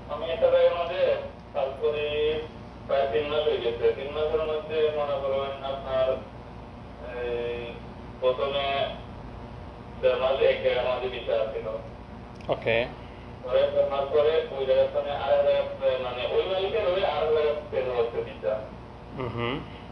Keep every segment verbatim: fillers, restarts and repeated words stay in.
আমি এটা জায়গার মধ্যে কাজ করি প্রায় তিন মাস হয়ে গেছে। তিন মাসের মধ্যে মনে করেন আপনার প্রথমে দেড় মাস এক জায়গার মধ্যে বিচার ছিল। ওকে। পরে দেড় মাস পরে ওই জায়গার সামনে আর মানে ওই মালিকের ওই আর পেন হচ্ছে বিচার। হুম।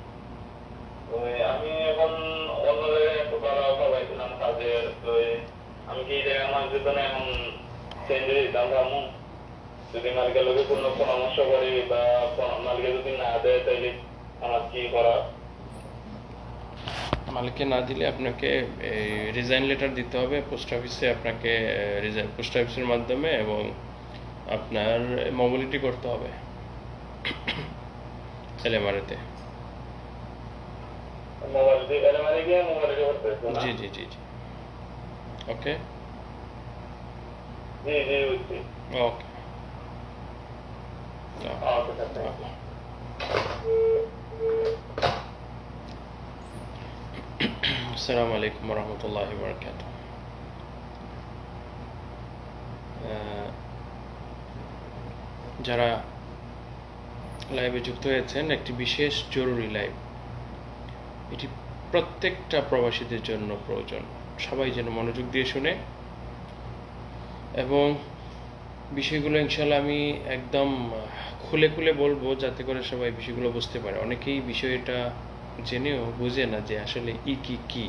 আমি এখন অন্য জায়গায় একটু ভালো অফার পাইছিলাম কাজের, তো আমি কি এই জায়গার মধ্যে তো এখন চেঞ্জ হয়ে দিতাম ভাবুন। যদি মালিকের লোকে কোনো পরামর্শ করি বা মালিকে যদি না দেয় তাহলে আমার কি করা? মালিককে না দিলে আপনাকে রিজাইন লেটার দিতে হবে পোস্ট অফিসে, আপনাকে রিজাইন পোস্ট অফিসের মাধ্যমে, এবং আপনার মোবিলিটি করতে হবে এলএমআরএতে। জি জি জি জি ওকে জি জি বুঝছি। ওকে। আসসালামু আলাইকুম ওয়া রাহমাতুল্লাহি ওয়া বারাকাতুহু। যারা লাইভে যুক্ত হয়েছেন, একটি বিশেষ জরুরি লাইভ, এটি প্রত্যেকটা প্রবাসীদের জন্য প্রয়োজন। সবাই যেন মনোযোগ দিয়ে শুনে, এবং বিষয়গুলো ইনশাল্লাহ আমি একদম খুলে খুলে বলবো যাতে করে সবাই বিষয়গুলো বুঝতে পারে। অনেকেই বিষয়টা জেনেও বুঝে না যে আসলে ই কি কি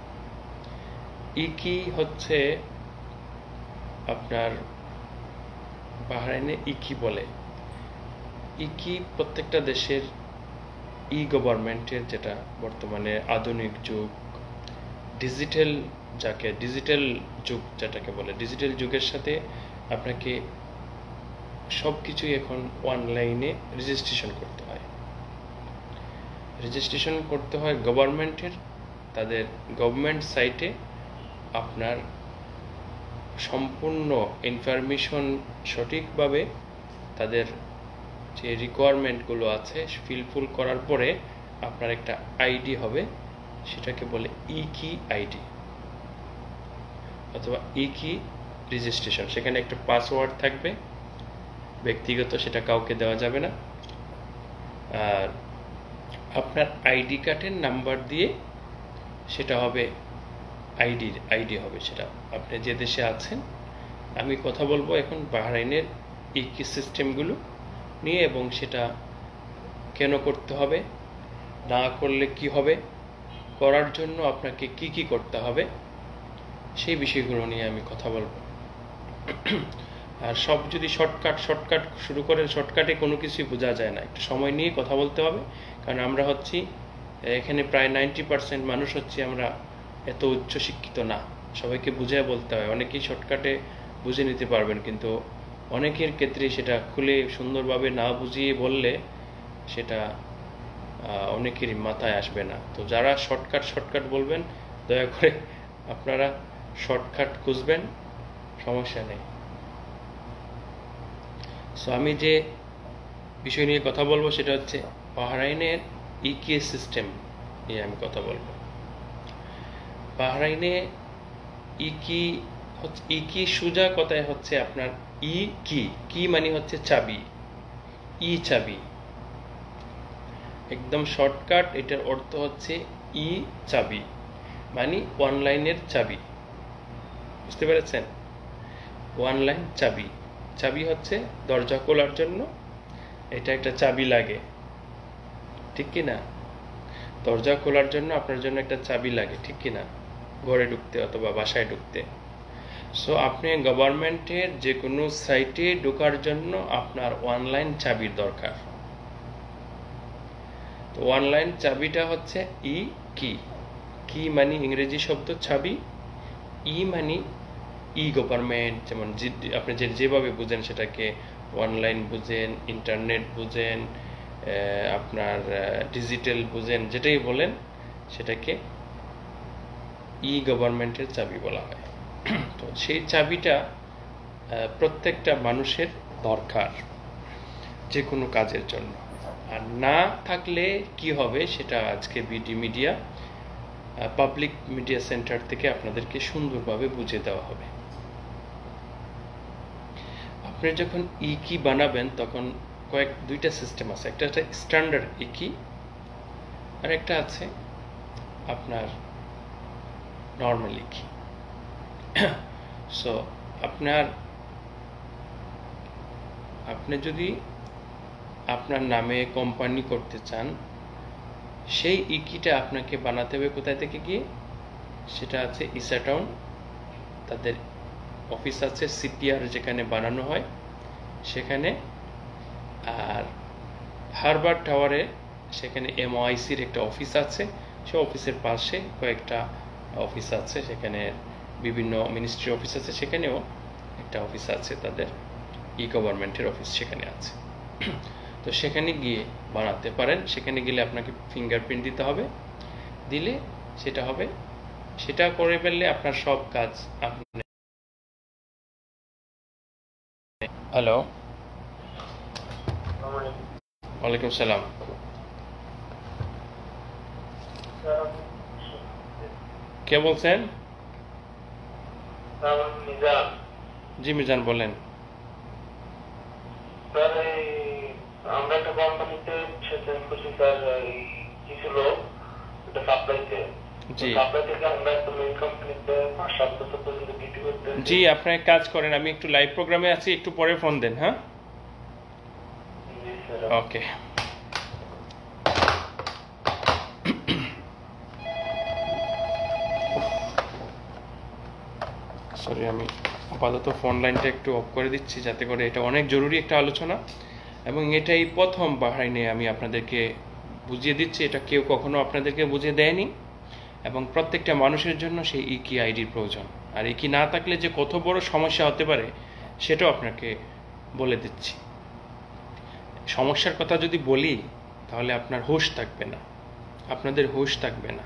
ই কি হচ্ছে আপনার বাহরাইনে ই কি বলে। ই কি প্রত্যেকটা দেশের ই গভর্নমেন্টের, যেটা বর্তমানে আধুনিক যুগ, ডিজিটাল, যাকে ডিজিটাল যুগ যেটাকে বলে, ডিজিটাল যুগের সাথে আপনাকে সব কিছুই এখন অনলাইনে রেজিস্ট্রেশন করতে হয়। রেজিস্ট্রেশন করতে হয় গভর্নমেন্টের, তাদের গভর্নমেন্ট সাইটে আপনার সম্পূর্ণ ইনফরমেশন সঠিকভাবে তাদের যে রিকোয়ারমেন্টগুলো আছে ফিলফুল করার পরে আপনার একটা আইডি হবে, সেটাকে বলে ই কি আইডি অথবা ই কি রেজিস্ট্রেশন। সেখানে একটা পাসওয়ার্ড থাকবে ব্যক্তিগত, সেটা কাউকে দেওয়া যাবে না। আর আপনার আইডি কার্ডের নাম্বার দিয়ে সেটা হবে আইডি আইডি হবে সেটা আপনি যে দেশে আছেন। আমি কথা বলবো এখন বাহরাইনের ই কি সিস্টেমগুলো নিয়ে, এবং সেটা কেন করতে হবে, না করলে কি হবে, করার জন্য আপনাকে কি কি করতে হবে, সেই বিষয়গুলো নিয়ে আমি কথা বলবো। আর সব যদি শর্টকাট শর্টকাট শুরু করেন, শর্টকাটে কোনো কিছুই বোঝা যায় না। একটু সময় নিয়ে কথা বলতে হবে, কারণ আমরা হচ্ছি এখানে প্রায় নাইনটি পার্সেন্ট মানুষ হচ্ছে আমরা এত উচ্চ শিক্ষিত না। সবাইকে বুঝিয়ে বলতে হয়। অনেকেই শর্টকাটে বুঝে নিতে পারবেন, কিন্তু অনেকের ক্ষেত্রে সেটা খুলে সুন্দরভাবে না বুঝিয়ে বললে সেটা অনেকেরই মাথায় আসবে না। তো যারা শর্টকাট শর্টকাট বলবেন, দয়া করে আপনারা শর্টকাট খুঁজবেন, সমস্যা নেই। সো আমি যে বিষয় নিয়ে কথা বলবো সেটা হচ্ছে বাহরাইনের ই কি সিস্টেম নিয়ে আমি কথা বলবো। বাহরাইনে ই কি ই কি সোজা কথায় হচ্ছে আপনার ই কি কি মানে হচ্ছে চাবি, ই চাবি, একদম শর্টকাট। এটার অর্থ হচ্ছে ই চাবি, মানে অনলাইনের চাবি। বুঝতে পেরেছেন? অনলাইন চাবি। চাবি হচ্ছে দরজা খোলার জন্য এটা একটা চাবি লাগে, ঠিক কি না? দরজা খোলার জন্য আপনার জন্য একটা চাবি লাগে, ঠিক কি না? ঘরে ঢুকতে অথবা বাসায় ঢুকতে। সো আপনি গভর্নমেন্টের যে কোনো সাইটে ঢোকার জন্য আপনার অনলাইন চাবির দরকার। তো অনলাইন চাবিটা হচ্ছে ই কি। কি মানে ইংরেজি শব্দ চাবি, ই মানে ই গভর্নমেন্ট। যেমন আপনি যে যেভাবে বুঝেন সেটাকে অনলাইন বুঝেন, ইন্টারনেট বুঝেন, আপনার ডিজিটাল বুঝেন, যেটাই বলেন সেটাকে ই গভর্নমেন্টের চাবি বলা হয়। তো সেই চাবিটা প্রত্যেকটা মানুষের দরকার যে কোনো কাজের জন্য। আর না থাকলে কি হবে সেটা আজকে BD media public media centre থেকে আপনাদেরকে সুন্দরভাবে বুঝিয়ে দেওয়া হবে। আপনি যখন ই কি বানাবেন তখন কয়েক দুইটা সিস্টেম আছে, একটা হচ্ছে স্ট্যান্ডার্ড ই কি আর একটা আছে আপনার নর্মাল ই কি। সো আপনার আপনি যদি আপনার নামে কোম্পানি করতে চান, সেই ই কিটা আপনাকে বানাতে হবে কোথায় থেকে গিয়ে, সেটা আছে ইসাটাউন, তাদের অফিস আছে সিপিআর যেখানে বানানো হয় সেখানে, আর হারবার টাওয়ারে সেখানে এমওআইসির একটা অফিস আছে, সে অফিসের পাশে কয়েকটা অফিস আছে, সেখানে বিভিন্ন মিনিস্ট্রি অফিস আছে, সেখানেও একটা অফিস আছে তাদের ই গভর্নমেন্টের অফিস সেখানে আছে। তো সেখানে গিয়ে বানাতে পারেন, সেখানে গেলে আপনাকে ফিঙ্গারপ্রিন্ট দিতে হবে, দিলে সেটা হবে, সেটা করে ফেললে আপনার সব কাজ আপনি। হ্যালো, ওয়ালাইকুম সালাম। কে বলছেন? জি মিজান বলেন। আমরা একটা কোম্পানিতে করছি স্যার, কিছু লোক এটা সাপ্লাইতে, সাপ্লাই থেকে আমরা একটা মেইন কোম্পানিতে পাঁচ সাত বছর পর্যন্ত ডিউটি করতে। জি, আপনি এক কাজ করেন, আমি একটু লাইভ প্রোগ্রামে আছি, একটু পরে ফোন দেন। হ্যাঁ, ওকে। সরি, আমি আপাতত ফোন লাইনটা একটু অফ করে দিচ্ছি, যাতে করে এটা অনেক জরুরি একটা আলোচনা, এবং এটাই প্রথম বাহরাইনে আমি আপনাদেরকে বুঝিয়ে দিচ্ছি, এটা কেউ কখনো আপনাদেরকে বুঝিয়ে দেয়নি, এবং প্রত্যেকটা মানুষের জন্য সেই ই কি আইডির প্রয়োজন। আর ই কি না থাকলে যে কত বড় সমস্যা হতে পারে সেটাও আপনাকে বলে দিচ্ছি। সমস্যার কথা যদি বলি তাহলে আপনার হুঁশ থাকবে না, আপনাদের হুঁশ থাকবে না।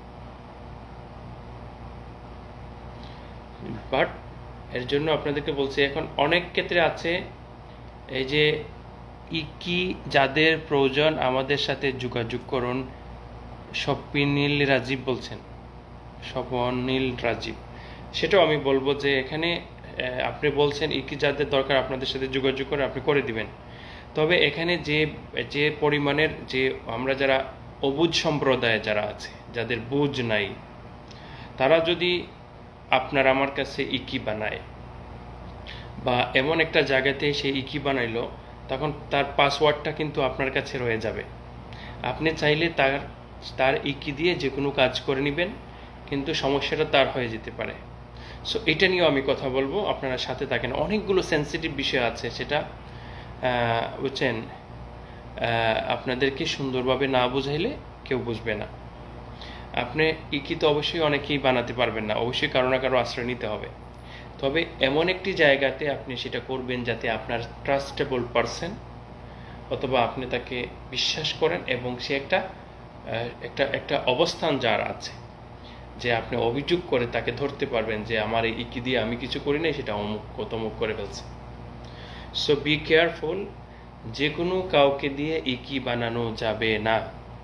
বাট এর জন্য আপনাদেরকে বলছি, এখন অনেক ক্ষেত্রে আছে এই যে ই কি যাদের প্রয়োজন আমাদের সাথে যোগাযোগ করুন। স্বপ্নীল রাজীব বলছেন, স্বপ্নীল রাজীব, সেটাও আমি বলবো যে এখানে আপনি বলছেন ই কি যাদের দরকার আপনাদের সাথে যোগাযোগ করে আপনি করে দিবেন। তবে এখানে যে যে পরিমাণের যে আমরা যারা অবুঝ সম্প্রদায়ে যারা আছে, যাদের বুঝ নাই, তারা যদি আপনার আমার কাছে ই কি বানায় বা এমন একটা জায়গাতে সে ই কি বানাইলো, তখন তার পাসওয়ার্ডটা কিন্তু আপনার কাছে রয়ে যাবে। আপনি চাইলে তার তার ই কি দিয়ে যে কোনো কাজ করে নেবেন, কিন্তু সমস্যাটা তার হয়ে যেতে পারে। সো এটা নিয়েও আমি কথা বলবো, আপনারা সাথে থাকেন। অনেকগুলো সেন্সিটিভ বিষয় আছে, সেটা বুঝছেন, আপনাদেরকে সুন্দরভাবে না বুঝাইলে কেউ বুঝবে না। আপনি ই কি তো অবশ্যই অনেকেই বানাতে পারবেন না, অবশ্যই কারো না কারো আশ্রয় নিতে হবে। তবে এমন একটি জায়গাতে আপনি সেটা করবেন যাতে আপনার ট্রাস্টেবল পারসন, অথবা আপনি তাকে বিশ্বাস করেন এবং সে একটা একটা একটা অবস্থান যার আছে, যে আপনি অভিযোগ করে তাকে ধরতে পারবেন যে আমার এই ইকি দিয়ে আমি কিছু করি নাই, সেটা অমুক কতমুক করে ফেলছে। সো বি কেয়ারফুল, যে কোনো কাউকে দিয়ে ইকি বানানো যাবে না।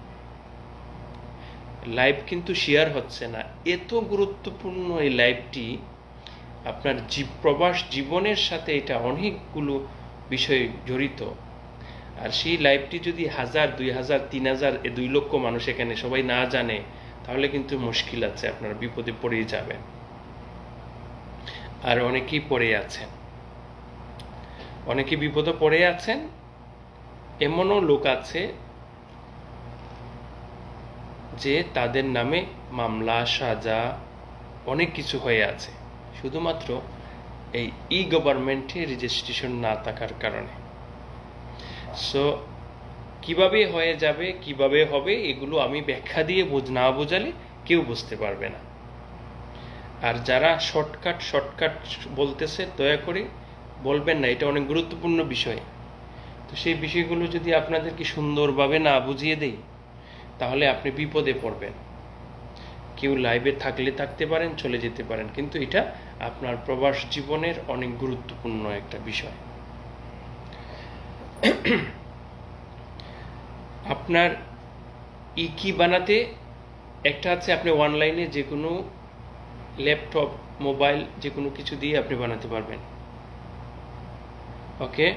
লাইভ কিন্তু শেয়ার হচ্ছে না, এত গুরুত্বপূর্ণ এই লাইভটি, আপনার প্রবাস জীবনের সাথে এটা অনেকগুলো বিষয় জড়িত। আর সেই লাইভটি যদি হাজার দুই হাজার তিন হাজার এ দুই লক্ষ মানুষ এখানে সবাই না জানে, তাহলে কিন্তু মুশকিল আছে, আপনারা বিপদে পড়েই যাবেন। আর অনেকেই পড়ে আছেন, অনেকেই বিপদে পড়ে আছেন। এমনও লোক আছে যে তাদের নামে মামলা সাজা অনেক কিছু হয়ে আছে, শুধুমাত্র এই ই গভর্নমেন্টে রেজিস্ট্রেশন না থাকার কারণে। সো কিভাবে হয়ে যাবে, কিভাবে হবে, এগুলো আমি ব্যাখ্যা দিয়ে বুঝ না বোঝালে কেউ বুঝতে পারবে না। আর যারা শর্টকাট শর্টকাট বলতেছে, দয়া করে বলবেন না, এটা অনেক গুরুত্বপূর্ণ বিষয়। তো সেই বিষয়গুলো যদি আপনাদেরকে সুন্দরভাবে না বুঝিয়ে দেই, তাহলে আপনি বিপদে পড়বেন। কেউ লাইভে থাকলে থাকতে পারেন, চলে যেতে পারেন, কিন্তু এটা আপনার প্রবাস জীবনের অনেক গুরুত্বপূর্ণ একটা বিষয়। আপনার ই কি বানাতে একটা আছে, আপনি অনলাইনে যে কোনো ল্যাপটপ মোবাইল যে কোনো কিছু দিয়ে আপনি বানাতে পারবেন। ওকে,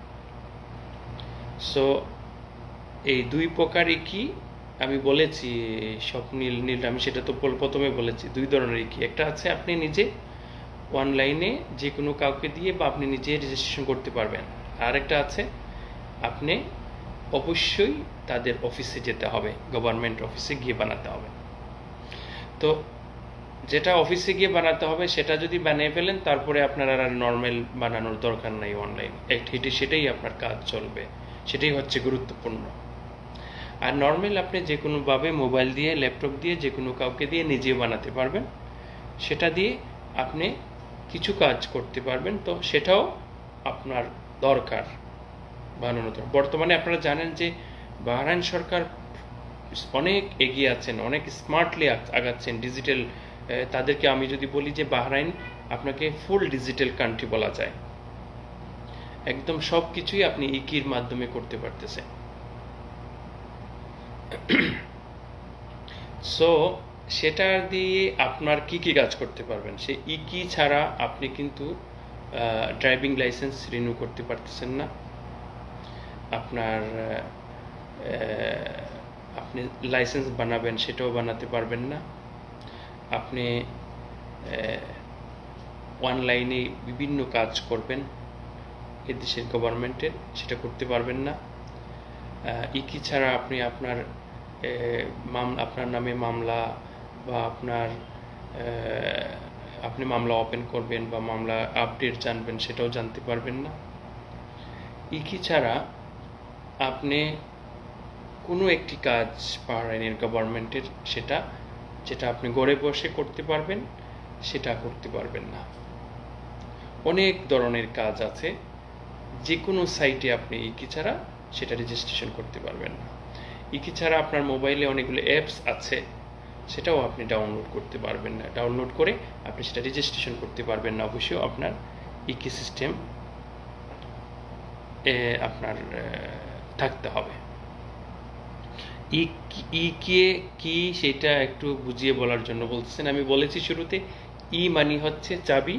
সো এই দুই প্রকারই কি আমি বলেছি, স্বপ্নীল নীল, আমি সেটা তো প্রথমে বলেছি দুই ধরনের কি। একটা আছে আপনি নিজে অনলাইনে যে কোনো কাউকে দিয়ে বা আপনি নিজে রেজিস্ট্রেশন করতে পারবেন, আর একটা আছে আপনি অবশ্যই তাদের অফিসে যেতে হবে, গভর্নমেন্ট অফিসে গিয়ে বানাতে হবে। তো যেটা অফিসে গিয়ে বানাতে হবে সেটা যদি বানিয়ে ফেলেন, তারপরে আপনার আর নর্মাল বানানোর দরকার নাই, অনলাইন অ্যাক্টিভিটি সেটাই আপনার কাজ চলবে, সেটাই হচ্ছে গুরুত্বপূর্ণ। আর নর্মাল আপনি যে কোনোভাবে মোবাইল দিয়ে ল্যাপটপ দিয়ে যে কোনো কাউকে দিয়ে নিজেও বানাতে পারবেন, সেটা দিয়ে আপনি কিছু কাজ করতে পারবেন, তো সেটাও আপনার দরকার বানানো দরকার। বর্তমানে আপনারা জানেন যে বাহরাইন সরকার অনেক এগিয়ে আছেন, অনেক স্মার্টলি আগাচ্ছেন ডিজিটাল। তাদেরকে আমি যদি বলি যে বাহরাইন আপনাকে ফুল ডিজিটাল কান্ট্রি বলা যায়, একদম সব কিছুই আপনি ইকির মাধ্যমে করতে পারতেছেন। সো সেটা দিয়ে আপনার কি কি কাজ করতে পারবেন, সে ইকি ছাড়া আপনি কিন্তু ড্রাইভিং লাইসেন্স রিনিউ করতে পারতেছেন না, আপনার আপনি লাইসেন্স বানাবেন সেটাও বানাতে পারবেন না, আপনি অনলাইনে বিভিন্ন কাজ করবেন এদেশের গভর্নমেন্টের, সেটা করতে পারবেন না। ইকি ছাড়া আপনি আপনার আপনার নামে মামলা বা আপনার আপনি মামলা ওপেন করবেন বা মামলা আপডেট জানবেন সেটাও জানতে পারবেন না। ইকি ছাড়া আপনি কোনো একটি কাজ বাহরাইনের গভর্নমেন্টের সেটা যেটা আপনি ঘরে বসে করতে পারবেন সেটা করতে পারবেন না। অনেক ধরনের কাজ আছে, যে কোনো সাইটে আপনি ইকি ছাড়া সেটা রেজিস্ট্রেশন করতে পারবেন না। ইকি ছাড়া আপনার মোবাইলে অনেকগুলো অ্যাপস আছে, সেটাও আপনি ডাউনলোড করতে পারবেন না, ডাউনলোড করে আপনি সেটা রেজিস্ট্রেশন করতে পারবেন না। অবশ্যই আপনার ইকি সিস্টেম আপনার থাকতে হবে। ই কে কি সেটা একটু বুঝিয়ে বলার জন্য বলতেছেন। আমি বলেছি শুরুতে ই মানি হচ্ছে চাবি,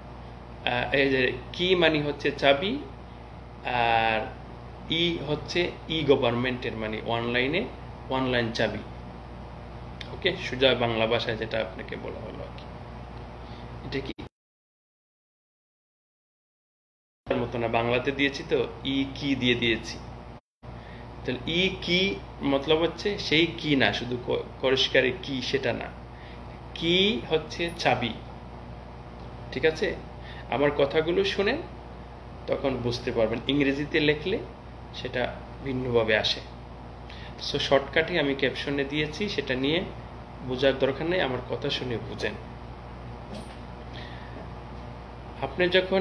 কি মানি হচ্ছে চাবি, আর ই হচ্ছে ই গভর্নমেন্টের মানে অনলাইনে অনলাইন চাবি। ওকে, সোজা বাংলা ভাষায় যেটা আপনাকে বলা হলো আর কি। এটা কি মতো না, বাংলাতে দিয়েছি তো ই কি দিয়ে দিয়েছি। তাহলে ই কি মতলব হচ্ছে সেই কি না, শুধু পরিষ্কারে কি সেটা না, কি হচ্ছে চাবি। ঠিক আছে, আমার কথাগুলো শুনেন তখন বুঝতে পারবেন, ইংরেজিতে লিখলে সেটা ভিন্নভাবে আসে। সো শর্টকাটে আমি ক্যাপশনে দিয়েছি, সেটা নিয়ে বোঝার দরকার নেই, আমার কথা শুনে বুঝেন। আপনি যখন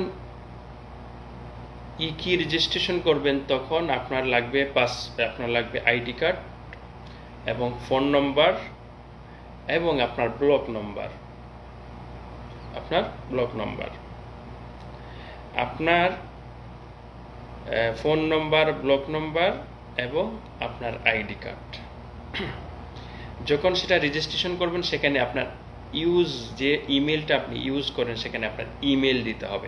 ই কি রেজিস্ট্রেশন করবেন তখন আপনার লাগবে পাস আপনার লাগবে আইডি কার্ড এবং ফোন নম্বর এবং আপনার ব্লক নম্বর, আপনার ব্লক নম্বর আপনার ফোন নম্বর, ব্লক নম্বর এবং আপনার আইডি কার্ড। যখন সেটা রেজিস্ট্রেশন করবেন সেখানে আপনার ইউজ যে ইমেলটা আপনি ইউজ করেন সেখানে আপনার ইমেল দিতে হবে,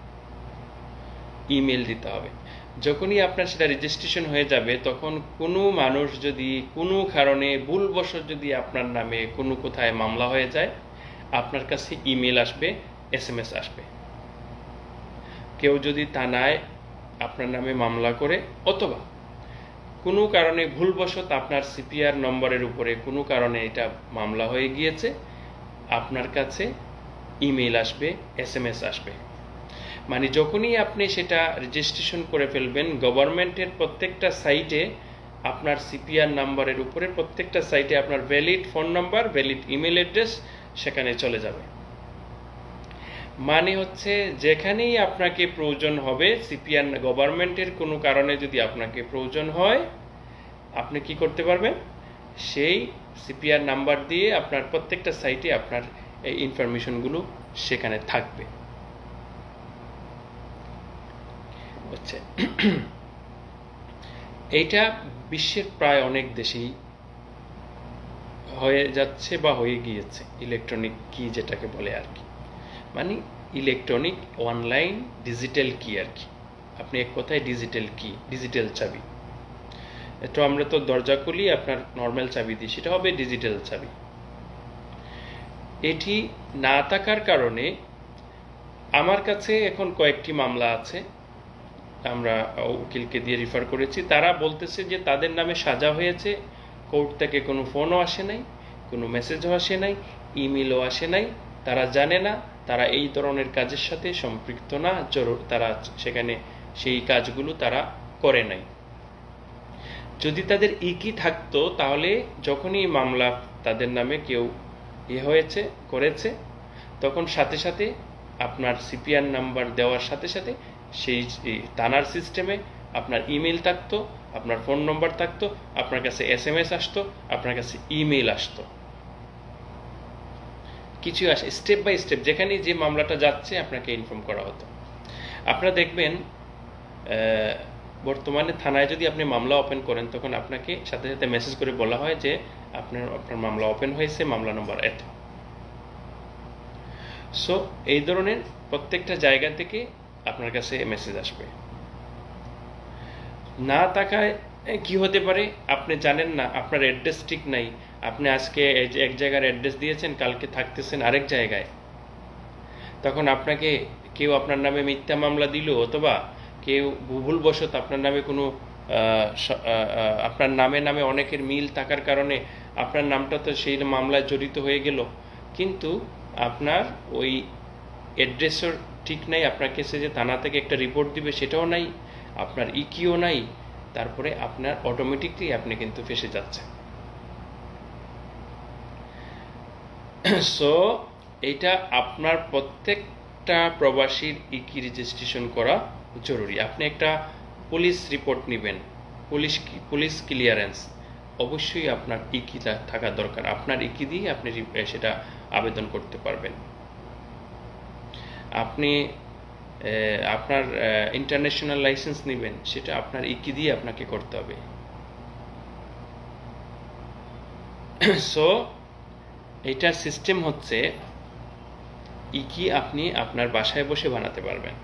ইমেল দিতে হবে। যখনই আপনার সেটা রেজিস্ট্রেশন হয়ে যাবে তখন কোনো মানুষ যদি কোনো কারণে ভুলবশত যদি আপনার নামে কোনো কোথায় মামলা হয়ে যায়, আপনার কাছে ইমেল আসবে, এস এম এস আসবে। কেউ যদি থানায় আপনার নামে মামলা করে অথবা কোনো কারণে ভুলবশত আপনার সিপিআর নম্বরের উপরে কোনো কারণে এটা মামলা হয়ে গিয়েছে, আপনার কাছে ইমেল আসবে, এস এম এস আসবে। মানে যখনই আপনি সেটা রেজিস্ট্রেশন করে ফেলবেন, গভর্নমেন্টের প্রত্যেকটা সাইটে আপনার সিপিআর নাম্বারের উপরে প্রত্যেকটা সাইটে আপনার valid phone number, valid email address সেখানে চলে যাবে। মানে হচ্ছে যেখানেই আপনাকে প্রয়োজন হবে, সিপিআর গভর্নমেন্টের কোনো কারণে যদি আপনাকে প্রয়োজন হয়, আপনি কি করতে পারবেন, সেই সিপিআর নাম্বার দিয়ে আপনার প্রত্যেকটা সাইটে আপনার এই ইনফরমেশনগুলো সেখানে থাকবে। হচ্ছে এইটা বিশ্বের প্রায় অনেক দেশেই হয়ে যাচ্ছে বা হয়ে গিয়েছে, ইলেকট্রনিক কি যেটাকে বলে আর কি, মানে ইলেকট্রনিক অনলাইন ডিজিটাল কি আর কি। আপনি এক কথায় ডিজিটাল কি, ডিজিটাল চাবি। তো আমরা তো দরজা খুলি আপনার নর্মাল চাবি দিই, সেটা হবে ডিজিটাল চাবি। এটি না থাকার কারণে আমার কাছে এখন কয়েকটি মামলা আছে, আমরা উকিলকে দিয়ে রিফার করেছি, তারা বলতেছে যে তাদের নামে সাজা হয়েছে, কোর্ট থেকে কোনো ফোনও আসে নাই, কোনো মেসেজও আসে নাই, ইমেলও আসে নাই, তারা জানে না, তারা এই ধরনের কাজের সাথে সম্পৃক্ত না, তারা সেখানে সেই কাজগুলো তারা করে নাই। যদি তাদের ইকি থাকতো তাহলে যখনই মামলা তাদের নামে কেউ এ হয়েছে করেছে তখন সাথে সাথে আপনার সিপিআর নাম্বার দেওয়ার সাথে সাথে সেই থানার সিস্টেমে আপনার ইমেল থাকতো, আপনার ফোন নম্বর থাকতো, আপনার কাছে এস এম এস আসতো, আপনার কাছে ইমেল আসতো, কিছু আসে স্টেপ বাই স্টেপ, যেখানে যে মামলাটা যাচ্ছে আপনাকে ইনফর্ম করা হতো। আপনারা দেখবেন বর্তমানে থানায় যদি আপনি মামলা ওপেন করেন তখন আপনাকে সাথে সাথে মেসেজ করে বলা হয় যে আপনার আপনার মামলা ওপেন হয়েছে, মামলা নম্বর এত। সো এই ধরনের প্রত্যেকটা জায়গা থেকে আপনার কাছে মেসেজ আসবে। না থাকায় কি হতে পারে আপনি জানেন না, আপনার অ্যাড্রেস ঠিক নাই, আপনি আজকে এক জায়গার অ্যাড্রেস দিয়েছেন, কালকে থাকতেছেন আরেক জায়গায়, তখন আপনাকে কেউ আপনার নামে মিথ্যা মামলা দিল, অথবা কেউ ভুলবশত আপনার নামে কোনো আপনার নামে নামে অনেকের মিল থাকার কারণে আপনার নামটা তো সেই মামলায় জড়িত হয়ে গেল, কিন্তু আপনার ওই অ্যাড্রেসও ঠিক নাই, আপনাকে সে যে থানা থেকে একটা রিপোর্ট দিবে সেটাও নাই, আপনার ইকিও নাই, তারপরে আপনার অটোমেটিকলি আপনি কিন্তু ফেসে যাচ্ছেন। সো এইটা আপনার প্রত্যেকটা প্রবাসীর ইকি রেজিস্ট্রেশন করা জরুরি। আপনি একটা পুলিশ রিপোর্ট নেবেন, পুলিশ পুলিশ ক্লিয়ারেন্স, অবশ্যই আপনার ইকি থাকা দরকার। আপনার ইকি দিয়ে আপনি সেটা আবেদন করতে পারবেন। আপনি আপনার ইন্টারন্যাশনাল লাইসেন্স নেবেন, সেটা আপনার ইকি দিয়ে আপনাকে করতে হবে। সো এইটার সিস্টেম হচ্ছে ইকি আপনি আপনার বাসায় বসে বানাতে পারবেন,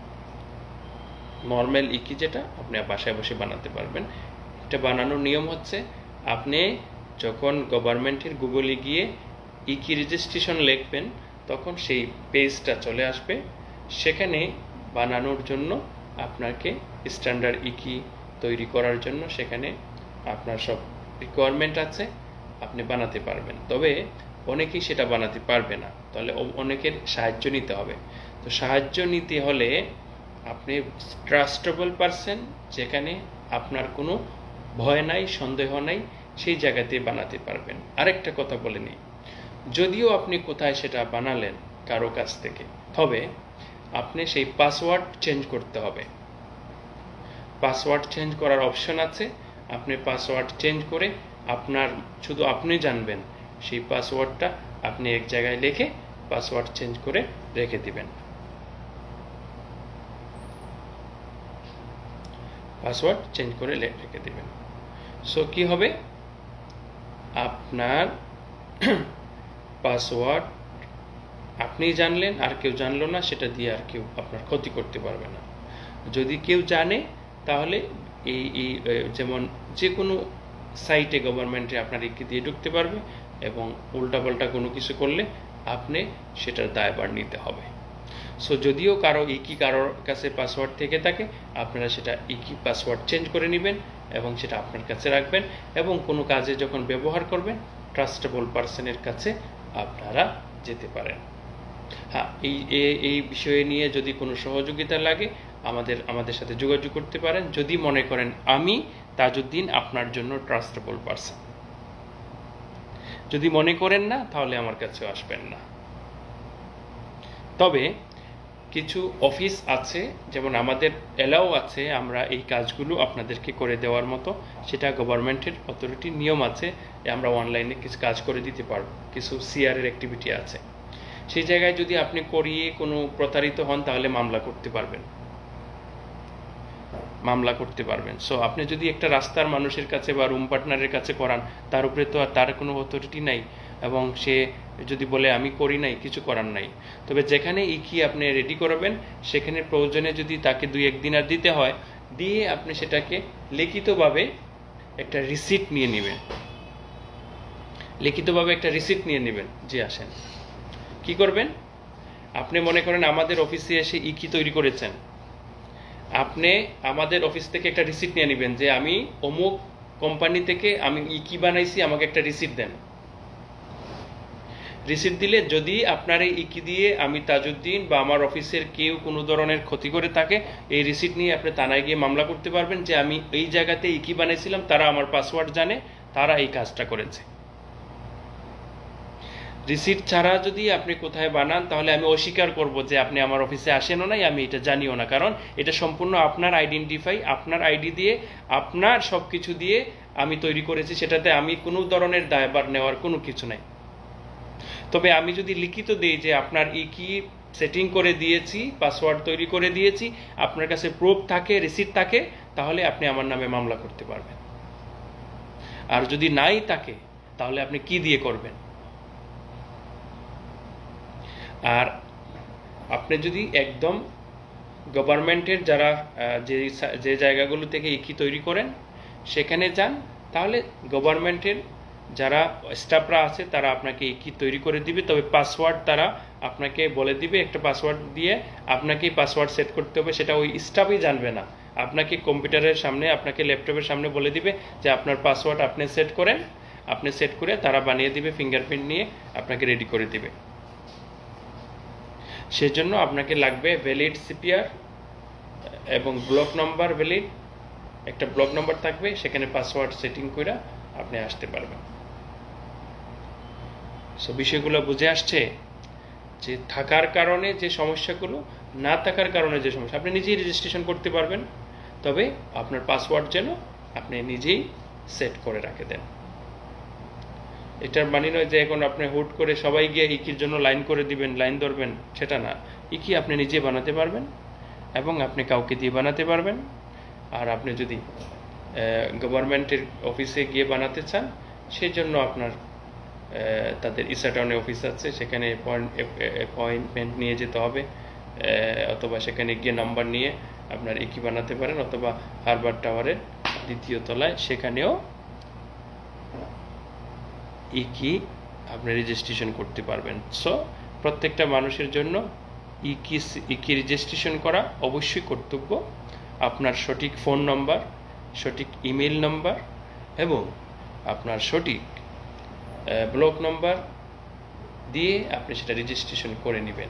নর্মাল ইকি যেটা আপনি বাসায় বসে বানাতে পারবেন। এটা বানানোর নিয়ম হচ্ছে আপনি যখন গভর্নমেন্টের গুগলে গিয়ে ইকি রেজিস্ট্রেশন লিখবেন তখন সেই পেজটা চলে আসবে, সেখানে বানানোর জন্য আপনাকে স্ট্যান্ডার্ড ইকি তৈরি করার জন্য সেখানে আপনার সব রিকোয়ারমেন্ট আছে, আপনি বানাতে পারবেন। তবে অনেকেই সেটা বানাতে পারবে না, তাহলে অনেকের সাহায্য নিতে হবে। তো সাহায্য নিতে হলে আপনি ট্রাস্টেবল পারসন, যেখানে আপনার কোনো ভয় নাই, সন্দেহ নাই, সেই জায়গাতে বানাতে পারবেন। আরেকটা কথা বলে নিই, যদিও আপনি কোথায় সেটা বানালেন কারো কাছ থেকে, তবে আপনি সেই পাসওয়ার্ড চেঞ্জ করতে হবে। পাসওয়ার্ড চেঞ্জ করার অপশন আছে, আপনি পাসওয়ার্ড চেঞ্জ করে আপনার শুধু আপনি জানবেন সেই পাসওয়ার্ডটা আপনি এক জায়গায় লিখে পাসওয়ার্ড চেঞ্জ করে রেখে দিবেন। পাসওয়ার্ড চেঞ্জ করে রেখে দিবেন। সো কি হবে, আপনার পাসওয়ার্ড আপনি জানলেন, আর কেউ জানলো না, সেটা দিয়ে আর কেউ আপনার ক্ষতি করতে পারবে না। যদি কেউ জানে তাহলে এই এই যেমন যে কোনো সাইটে গভর্নমেন্টে আপনার ইকি দিয়ে ঢুকতে পারবে, এবং উল্টাপাল্টা কোনো কিছু করলে আপনি সেটার দায়ভার নিতে হবে। সো যদিও কারো ইকি কারোর কাছে পাসওয়ার্ড থেকে থাকে, আপনারা সেটা ইকি পাসওয়ার্ড চেঞ্জ করে নেবেন এবং সেটা আপনার কাছে রাখবেন, এবং কোনো কাজে যখন ব্যবহার করবেন ট্রাস্টেবল পারসনের কাছে আপনারা যেতে পারেন। হ্যাঁ, এই এই বিষয়ে নিয়ে যদি কোনো সহযোগিতা লাগে আমাদের আমাদের সাথে যোগাযোগ করতে পারেন, যদি মনে করেন আমি তাজউদ্দিন আপনার জন্য ট্রাস্টেবল পারসন। যদি মনে করেন না তাহলে আমার কাছেও আসবেন না। তবে কিছু অফিস আছে, যেমন আমাদের এলাও আছে আমরা এই কাজগুলো আপনাদেরকে করে দেওয়ার মতো, সেটা গভর্নমেন্টের অথরিটি নিয়ম আছে, আমরা অনলাইনে কিছু কাজ করে দিতে পারবো, কিছু সিআর এর অ্যাক্টিভিটি আছে। সেই জায়গায় যদি আপনি করিয়ে কোনো প্রতারিত হন তাহলে মামলা করতে পারবেন। মামলা করতে পারবেন। সো আপনি যদি একটা রাস্তার মানুষের কাছে বা রুম পার্টনারের কাছে করান, তার উপরে তো আর তার কোনো অথরিটি নাই, এবং সে যদি বলে আমি করি নাই, কিছু করার নাই। তবে যেখানে ইকি আপনি রেডি করবেন, সেখানে প্রয়োজনে যদি তাকে দুই এক দিন আর দিতে হয়, দিয়ে আপনি সেটাকে লিখিতভাবে একটা রিসিট নিয়ে নেবেন, লিখিতভাবে একটা রিসিট নিয়ে নেবেন। জি আসেন, কি করবেন? আপনি মনে করেন আমাদের অফিসে এসে ইকি তৈরি করেছেন, আপনি আমাদের অফিস থেকে একটা রিসিট নিয়ে নেবেন যে আমি অমুক কোম্পানি থেকে আমি ইকি বানাইছি, আমাকে একটা রিসিট দেন। রিসিট দিলে যদি আপনার এই ইকি দিয়ে আমি তাজউদ্দিন বা আমার অফিসের কেউ কোনো ধরনের ক্ষতি করে থাকে, এই রিসিট নিয়ে আপনি থানায় গিয়ে মামলা করতে পারবেন যে আমি এই জায়গাতে ইকি বানাইছিলাম, তারা আমার পাসওয়ার্ড জানে, তারা এই কাজটা করেছে। রিসিট ছাড়া যদি আপনি কোথায় বানান, তাহলে আমি অস্বীকার করব যে আপনি আমার অফিসে আসেনও নাই, আমি এটা জানিও না, কারণ এটা সম্পূর্ণ আপনার আইডেন্টিফাই, আপনার আইডি দিয়ে, আপনার সব কিছু দিয়ে আমি তৈরি করেছি, সেটাতে আমি কোনো ধরনের দায়ভার নেওয়ার কোনো কিছু নাই। তবে আমি যদি লিখিত দিই যে আপনার ইকি সেটিং করে দিয়েছি, পাসওয়ার্ড তৈরি করে দিয়েছি, আপনার কাছে প্রুফ থাকে, রিসিট থাকে, তাহলে আপনি আমার নামে মামলা করতে পারবেন। আর যদি নাই থাকে, তাহলে আপনি কি দিয়ে করবেন? আর আপনি যদি একদম গভর্নমেন্টের যারা যে যে জায়গাগুলো থেকে ইকি তৈরি করেন সেখানে যান, তাহলে গভর্নমেন্টের যারা স্টাফরা আছে তারা আপনাকে ইকি তৈরি করে দিবে। তবে পাসওয়ার্ড তারা আপনাকে বলে দিবে, একটা পাসওয়ার্ড দিয়ে আপনাকেই পাসওয়ার্ড সেট করতে হবে, সেটা ওই স্টাফই জানবে না। আপনাকে কম্পিউটারের সামনে, আপনাকে ল্যাপটপের সামনে বলে দিবে যে আপনার পাসওয়ার্ড আপনি সেট করেন, আপনি সেট করে তারা বানিয়ে দিবে, ফিঙ্গারপ্রিন্ট নিয়ে আপনাকে রেডি করে দিবে। সেজন্য আপনাকে লাগবে ভ্যালিড সিপিআর এবং ব্লক নাম্বার ভ্যালিড, একটা ব্লক নাম্বার থাকবে, সেখানে পাসওয়ার্ড সেটিং করে আপনি আসতে পারবেন। সো বিষয়গুলো বুঝে আসছে যে থাকার কারণে যে সমস্যাগুলো, না থাকার কারণে যে সমস্যা, আপনি নিজেই রেজিস্ট্রেশন করতে পারবেন, তবে আপনার পাসওয়ার্ড যেন আপনি নিজেই সেট করে রাখে দেন। এটার মানে নয় যে এখন আপনি হুট করে সবাই গিয়ে ইকির জন্য লাইন করে দিবেন, লাইন ধরবেন, সেটা না। ইকি আপনি নিজে বানাতে পারবেন এবং আপনি কাউকে দিয়ে বানাতে পারবেন। আর আপনি যদি গভর্নমেন্টের অফিসে গিয়ে বানাতে চান, সেজন্য আপনার তাদের ইসাটাউনে অফিস আছে, সেখানে অ্যাপয়েন্টমেন্ট নিয়ে যেতে হবে, অথবা সেখানে গিয়ে নাম্বার নিয়ে আপনার ইকি বানাতে পারেন, অথবা হারবার টাওয়ারের দ্বিতীয় তলায় সেখানেও ইকি আপনি রেজিস্ট্রেশন করতে পারবেন। সো প্রত্যেকটা মানুষের জন্য ইকি ইকি রেজিস্ট্রেশন করা অবশ্যই কর্তব্য। আপনার সঠিক ফোন নাম্বার, সঠিক ইমেল নাম্বার এবং আপনার সঠিক ব্লক নাম্বার দিয়ে আপনি সেটা রেজিস্ট্রেশন করে নেবেন।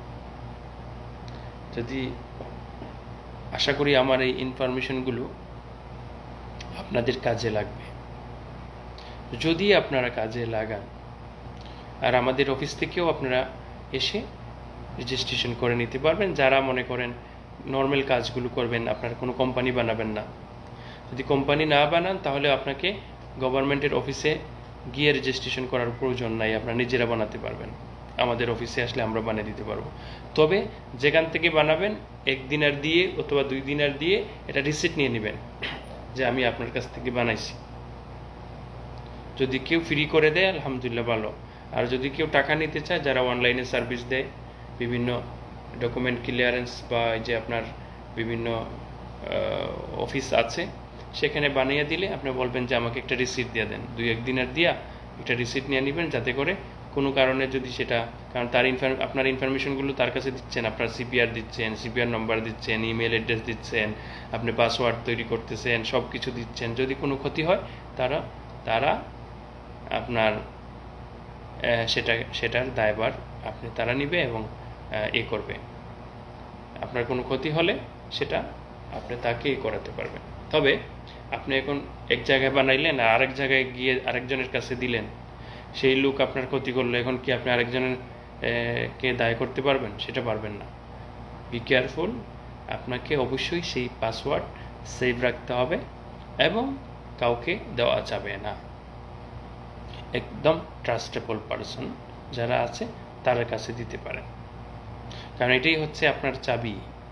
যদি আশা করি আমার এই ইনফরমেশনগুলো আপনাদের কাজে লাগবে। যদি আপনারা কাজে লাগান, আর আমাদের অফিস থেকেও আপনারা এসে রেজিস্ট্রেশন করে নিতে পারবেন। যারা মনে করেন নর্মাল কাজগুলো করবেন, আপনার কোনো কোম্পানি বানাবেন না, যদি কোম্পানি না বানান তাহলে আপনাকে গভর্নমেন্টের অফিসে গিয়ে রেজিস্ট্রেশন করার প্রয়োজন নাই, আপনারা নিজেরা বানাতে পারবেন। আমাদের অফিসে আসলে আমরা বানিয়ে দিতে পারবো। তবে যেখান থেকে বানাবেন এক দিনার দিয়ে অথবা দুই দিনার দিয়ে এটা রিসিট নিয়ে নেবেন যে আমি আপনার কাছ থেকে বানাইছি। যদি কেউ ফ্রি করে দেয় আলহামদুলিল্লাহ ভালো, আর যদি কেউ টাকা নিতে চায়, যারা অনলাইনে সার্ভিস দেয়, বিভিন্ন ডকুমেন্ট ক্লিয়ারেন্স বা যে আপনার বিভিন্ন অফিস আছে, সেখানে বানিয়ে দিলে আপনি বলবেন যে আমাকে একটা রিসিট দিয়ে দেন, দুই এক দিনের দিয়া একটা রিসিট নিয়ে নেবেন, যাতে করে কোনো কারণে যদি সেটা, কারণ তার ইনফরম আপনার ইনফরমেশনগুলো তার কাছে দিচ্ছেন, আপনার সিপিআর দিচ্ছেন, সিপিআর নাম্বার দিচ্ছেন, ইমেল অ্যাড্রেস দিচ্ছেন, আপনি পাসওয়ার্ড তৈরি করতেছেন, সব কিছু দিচ্ছেন, যদি কোনো ক্ষতি হয় তারা তারা আপনার সেটা সেটার দায়ভার আপনি তারা নিবে এবং এ করবে। আপনার কোনো ক্ষতি হলে সেটা আপনি তাকে করাতে পারবেন। তবে আপনি এখন এক জায়গায় বানাইলেন আর আরেক জায়গায় গিয়ে আরেকজনের কাছে দিলেন, সেই লোক আপনার ক্ষতি করলো, এখন কি আপনি আরেকজনের কে দায় করতে পারবেন? সেটা পারবেন না। বি কেয়ারফুল, আপনাকে অবশ্যই সেই পাসওয়ার্ড সেভ রাখতে হবে এবং কাউকে দেওয়া যাবে না। একদম ট্রাস্টেবল পারসন যারা আছে তার কাছে দিতে পারেন, কারণ এটাই হচ্ছে আপনার চাবি।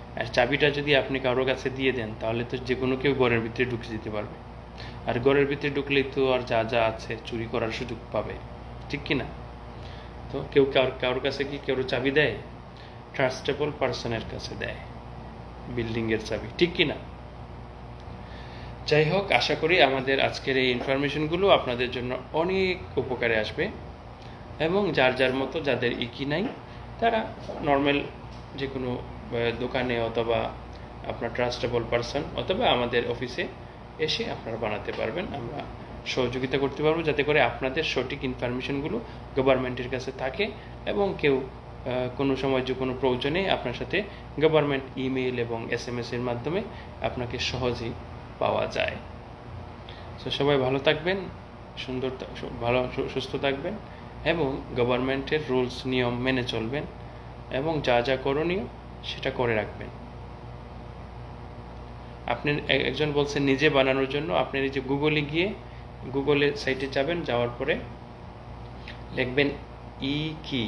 আর চাবিটা যদি আপনি কারোর কাছে দিয়ে দেন তাহলে তো যে কোনো কেউ ঘরের ভিতরে ঢুকে যেতে পারবে, আর ঘরের ভিতরে ঢুকলেই তো আর যা যা আছে চুরি করার সুযোগ পাবে, ঠিক কি না? তো কেউ কারোর কাছে কি কেউ চাবি দেয়? ট্রাস্টেবল পার্সনের কাছে দেয় বিল্ডিংয়ের চাবি, ঠিক কি না? যাই হোক, আশা করি আমাদের আজকের এই ইনফরমেশনগুলো আপনাদের জন্য অনেক উপকারে আসবে, এবং যার যার মতো যাদের ইকি নাই তারা নর্মাল যে কোনো দোকানে অথবা আপনার ট্রাস্টেবল পার্সন অথবা আমাদের অফিসে এসে আপনারা বানাতে পারবেন। আমরা সহযোগিতা করতে পারবো যাতে করে আপনাদের সঠিক ইনফরমেশনগুলো গভর্নমেন্টের কাছে থাকে এবং কেউ কোনো সময় যে কোনো প্রয়োজনে আপনার সাথে গভর্নমেন্ট ইমেইল এবং এস এম এস এর মাধ্যমে আপনাকে সহজেই পাওয়া যায়। তো সবাই ভালো থাকবেন, সুন্দর ভালো সুস্থ থাকবেন এবং গভর্নমেন্টের রুলস নিয়ম মেনে চলবেন এবং যা যা করণীয় সেটা করে রাখবেন। আপনি একজন বলছেন নিজে বানানোর জন্য, আপনি নিজে গুগলে গিয়ে গুগলের সাইটে যাবেন, যাওয়ার পরে লিখবেন ই কি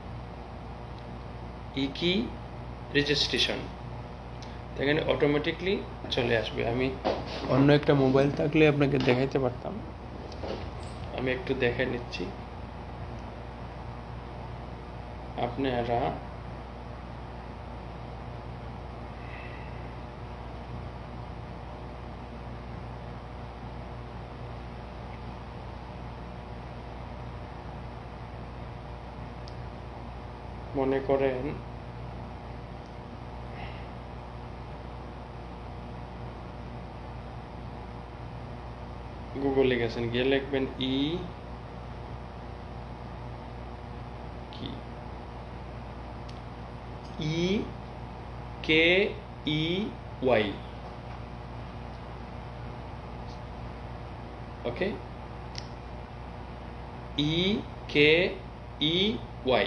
ই কি রেজিস্ট্রেশন, এখানে অটোমেটিকলি চলে আসবে। আমি অন্য একটা মোবাইল থাকলে আপনাকে দেখাইতে পারতাম, আমি একটু দেখাই নিচ্ছি। আপনারা মনে করেন গুগলে গেছেন, গিয়ে লিখবেন ই কি ই কে ই ওয়াই, ওকে, ই কে ই ওয়াই,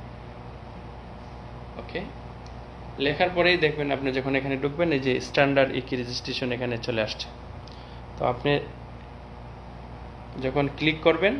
ওকে। লেখার পরেই দেখবেন আপনি যখন এখানে ঢুকবেন এই যে স্ট্যান্ডার্ড ইকি রেজিস্ট্রেশন এখানে চলে আসছে। তো আপনি যখন ক্লিক করবেন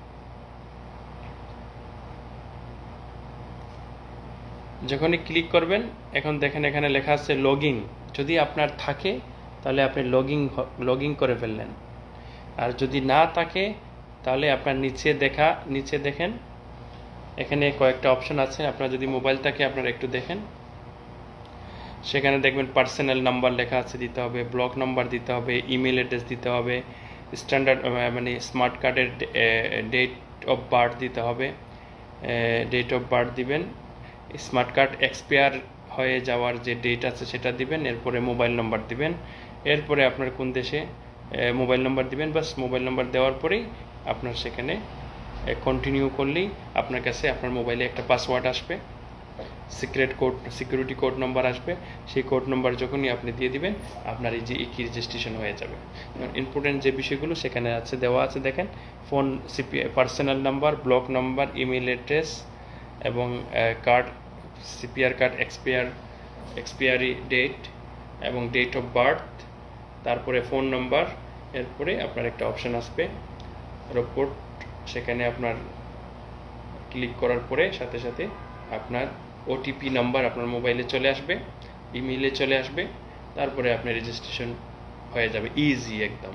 যখনই ক্লিক করবেন এখন দেখেন এখানে লেখা আছে লগইন। যদি আপনার থাকে তাহলে আপনি লগইন লগইন করে ফেললেন, আর যদি না থাকে তাহলে আপনার নিচে দেখা নিচে দেখেন এখানে কয়েকটা অপশন আছে। আপনার যদি মোবাইল থাকে আপনারা একটু দেখেন, সেখানে দেখবেন পার্সোনাল নাম্বার লেখা আছে, দিতে হবে, ব্লক নাম্বার দিতে হবে, ইমেল অ্যাড্রেস দিতে হবে, স্ট্যান্ডার্ড মানে স্মার্ট কার্ডের ডেট অফ বার্থ দিতে হবে, ডেট অফ বার্থ দিবেন, স্মার্ট কার্ড এক্সপায়ার হয়ে যাওয়ার যে ডেট আছে সেটা দিবেন, এরপরে মোবাইল নাম্বার দিবেন, এরপরে আপনার কোন দেশে মোবাইল নাম্বার দিবেন, বাস মোবাইল নাম্বার দেওয়ার পরেই আপনার সেখানে কন্টিনিউ করলেই আপনার কাছে আপনার মোবাইলে একটা পাসওয়ার্ড আসবে, secret code security code number আসবে। সেই কোড নাম্বার যখনই আপনি দিয়ে দিবেন আপনার এই যে ইকি রেজিস্ট্রেশন হয়ে যাবে। ইম্পর্টেন্ট যে বিষয়গুলো সেখানে আছে দেওয়া আছে দেখেন, phone CP personal number, block number, email address এবং card CPR card expire expiry date এবং ডেট অফ বার্থ, তারপরে ফোন নাম্বার, এরপরে আপনার একটা অপশান আসবে রিপোর্ট, সেখানে আপনার ক্লিক করার পরে সাথে সাথে আপনার ওটিপি নাম্বার আপনার মোবাইলে চলে আসবে, ইমেইলে চলে আসবে, তারপরে আপনার রেজিস্ট্রেশন হয়ে যাবে ইজি একদম।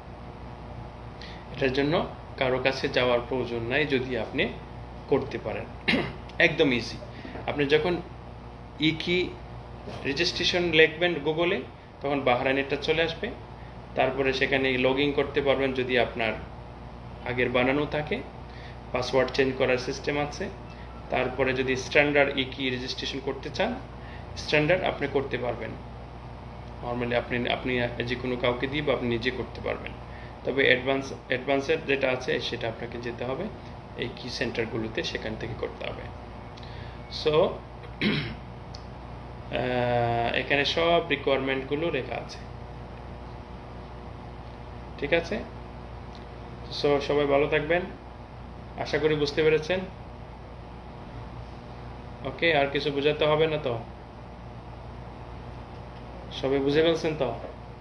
এটার জন্য কারো কাছে যাওয়ার প্রয়োজন নাই যদি আপনি করতে পারেন, একদম ইজি। আপনি যখন ইকি রেজিস্ট্রেশন লিখবেন গুগলে তখন বাহরাইনেরটা চলে আসবে, তারপরে সেখানে লগ ইন করতে পারবেন যদি আপনার আগের বানানো থাকে, পাসওয়ার্ড চেঞ্জ করার সিস্টেম আছে, তারপরে যদি স্ট্যান্ডার্ড ইকি রেজিস্ট্রেশন করতে চান স্ট্যান্ডার্ড আপনি করতে পারবেন, নর্মালি আপনি আপনি যে কোনো কাউকে দিয়ে বা আপনি নিজে করতে পারবেন। তবে অ্যাডভান্স অ্যাডভান্সের যেটা আছে সেটা আপনাকে যেতে হবে এই কি সেন্টারগুলোতে, সেখান থেকে করতে হবে। সো এখানে সব রিকোয়ারমেন্টগুলো লেখা আছে, ঠিক আছে। সো সবাই ভালো থাকবেন, আশা করি বুঝতে পেরেছেন। ওকে, আর কিছু বোঝাতে হবে না তো? সবাই বুঝে ফেলছেন তো?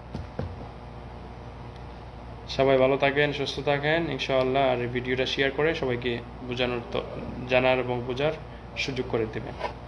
সবাই ভালো থাকেন, সুস্থ থাকেন ইনশাআল্লাহ। আর এই ভিডিওটা শেয়ার করে সবাইকে বোঝানোর তো জানার এবং বোঝার সুযোগ করে দেবেন।